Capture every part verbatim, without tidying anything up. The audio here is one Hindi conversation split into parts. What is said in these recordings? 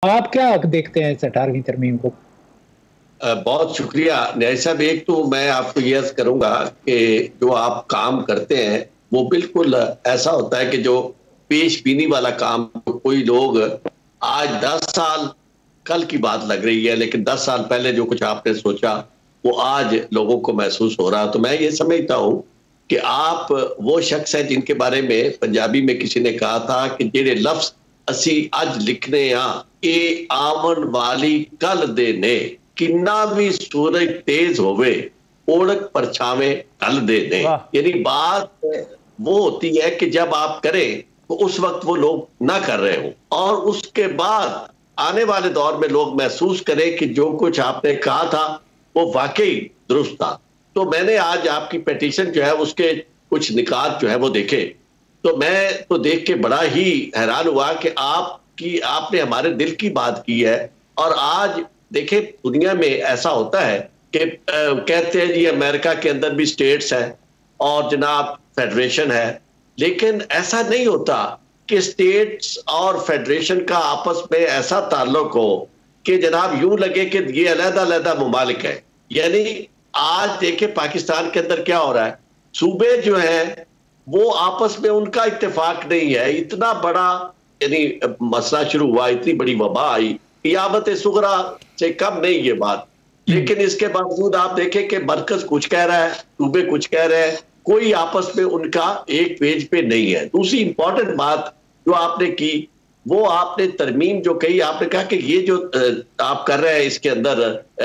आप क्या देखते हैं इस अठारहवीं तरमीम को? अ, बहुत शुक्रिया न्याय साहब। एक तो मैं आपको ये अर्ज़ करूँगा कि जो आप काम करते हैं, वो बिल्कुल ऐसा होता है कि जो पेश-बीनी वाला काम कोई लोग आज दस साल कल की बात लग रही है, लेकिन दस साल पहले जो कुछ आपने सोचा, वो आज लोगों को महसूस हो रहा। तो मैं ये समझता हूँ कि आप वो शख्स हैं जिनके बारे में पंजाबी में किसी ने कहा था कि जेड़े लफ्ज़ असी आज लिखने हां, ये आवन वाली कल दे ने, किन्ना भी सूरज तेज होवे, ओढ़क परछावे ढल दे ने। यानी बात वो होती है कि जब आप करें, तो उस वक़्त वो लोग ना कर रहे हों और उसके बाद आने वाले दौर में लोग महसूस करें कि जो कुछ आपने कहा था, वो वाक़ई दुरुस्त था। तो मैंने आज आपकी पिटीशन जो है, उसके कुछ निकात जो है वो देखे। तो मैं तो देख के बड़ा ही हैरान हुआ कि आपकी आपने हमारे दिल की बात की है और आज देखिए दुनिया में ऐसा होता है कि अ, कहते हैं जी अमेरिका के अंदर भी स्टेट्स हैं और जनाब फेडरेशन है, लेकिन ऐसा नहीं होता कि स्टेट्स और फेडरेशन का आपस में ऐसा ताल्लुक हो कि जनाब यूं लगे कि ये अलग-अलग ममालिक है। यानी आज देखिए पाकिस्तान के अंदर क्या हो रहा है, सूबे जो हैं वो आपस में उनका इत्तेफाक नहीं है। इतना बड़ा यानी मसला शुरू हुआ, इतनी बड़ी वबा आई, क़ियामत सुगरा से कम नहीं ये बात। लेकिन इसके बावजूद आप देखें कि मरकज़ कुछ कह रहा है, सूबे कुछ कह रहे हैं, कोई आपस में उनका एक पेज पे नहीं है। दूसरी इंपॉर्टेंट बात जो आपने की, वो आपने तरमीम जो कही, आपने कहा कि ये जो आप कर रहे हैं इसके अंदर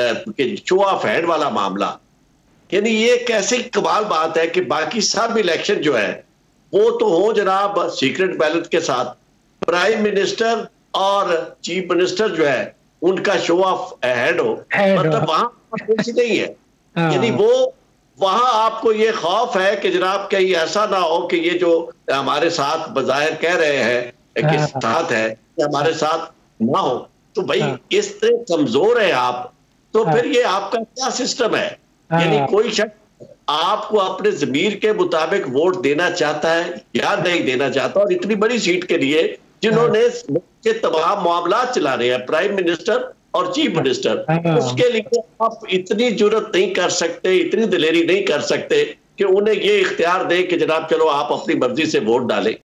कि शो ऑफ हैंड वाला मामला, यानी ये कैसे कमाल बात है कि बाकी सब इलेक्शन जो है वो तो हो जनाब सीक्रेट बैलेट के साथ, प्राइम मिनिस्टर और चीफ मिनिस्टर जो है उनका शो ऑफ हैंड हो, मतलब वहां कुछ नहीं है। यानी वो वहां आपको ये खौफ है कि जनाब कहीं ऐसा ना हो कि ये जो हमारे साथ बज़ाहिर कह रहे हैं कि साथ है, हमारे साथ ना हो। तो भाई इस तरह कमजोर है आप, तो फिर ये आपका क्या सिस्टम है? यानी कोई शख्स आपको अपने ज़मीर के मुताबिक वोट देना चाहता है या नहीं देना चाहता, और इतनी बड़ी सीट के लिए जिन्होंने के तमाम मामलात चला रहे हैं, प्राइम मिनिस्टर और चीफ मिनिस्टर, उसके लिए आप इतनी जुर्रत नहीं कर सकते, इतनी दिलेरी नहीं कर सकते कि उन्हें ये इख्तियार दें कि जनाब चलो आप अपनी मर्जी से वोट डालें।